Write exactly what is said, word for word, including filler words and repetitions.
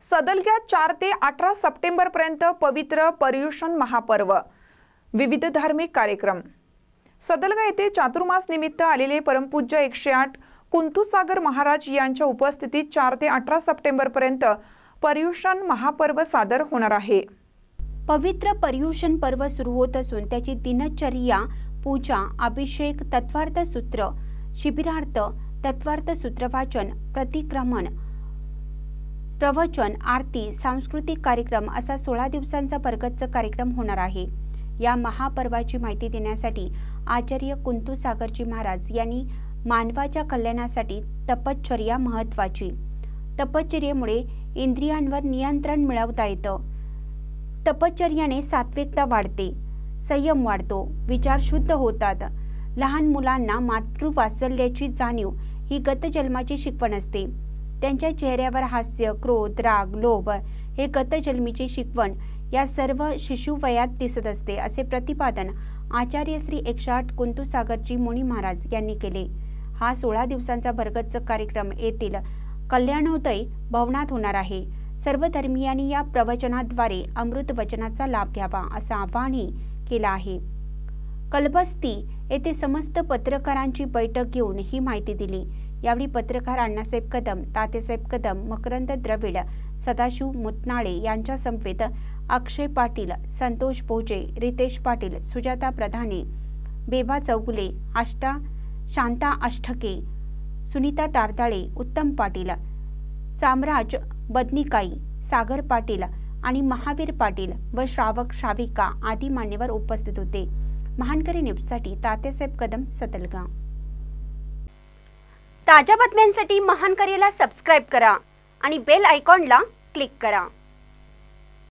सदलग्यात चार ते अठरा सप्टेंबर पर्यंत पवित्र पर्युषण महापर्व, विविध धार्मिक कार्यक्रम। सदलगा येथे चातुर्मास निमित्त आलेले परमपूज्य एकशे आठ कुंतुसागर महाराज यांच्या उपस्थितीत चार ते अठरा सप्टेंबर पर्यंत पर्युषण महापर्व सादर होणार आहे। पवित्र पर्युषण पर्व सुरू होत असून त्याची दिनचर्या, पूजा, अभिषेक, तत्वार्थ सूत्र, शिबिरार्थ, तत्वार्थ सूत्र वाचन, प्रतिक्रमण, प्रवचन, आरती, सांस्कृतिक कार्यक्रम असा सोळा दिवसांचा भरगच्च कार्यक्रम होणार आहे। या महापर्वाची माहिती देण्यासाठी आचार्य कुंतुसागरजी महाराज यांनी मानवाच्या कल्याणासाठी तपश्चर्या महत्त्वाची, तपश्चर्येमुळे इंद्रियांवर नियंत्रण मिळवता येतं, तपश्चर्याने सात्विकता वाढते, संयम वाढतो, विचार शुद्ध होतात। लहान मुलांना मातृवात्सल्याची जाणीव ही गतजन्माची शिकवण असते। त्यांच्या चेहऱ्यावर हास्य, क्रोध, राग, लोभ हे गतजन्मीची शिकवण या सर्व शिशुवयात दिसत असते, असे प्रतिपादन आचार्य श्री एकशे आठ कुंतुसागरजी मुनी महाराज यांनी केले। हा सोळा दिवसांचा भरगच्च कार्यक्रम येथील कल्याणोदय भवनात होणार आहे। सर्व धर्मीयांनी या प्रवचनाद्वारे अमृत वचनाचा लाभ घ्यावा असं आवाहनही केलं आहे। कलबस्ती येथे समस्त पत्रकारांची बैठक घेऊन ही माहिती दिली। यावेळी पत्रकार अण्णासाहेब कदम, तात्यासाहेब कदम, मकरंद द्रविड, सदाशिव मुतनाळे यांच्या समवेत अक्षय पाटील, संतोष भोजे, रितेश पाटील, सुजाता प्रधाने, बेबा चौगुले, आष्टा शांता अष्टके, सुनीता तारदाळे, उत्तम पाटील, चामराज बदनिकाई, सागर पाटील आणि महावीर पाटील व श्रावक श्राविका आदी मान्यवर उपस्थित होते। महानकरी न्यूजसाठी तात्यासाहेब कदम, सदलगा। ताज्या बातम्यांसाठी महानकरीला सबस्क्राइब करा आणि बेल आयकॉनला क्लिक करा।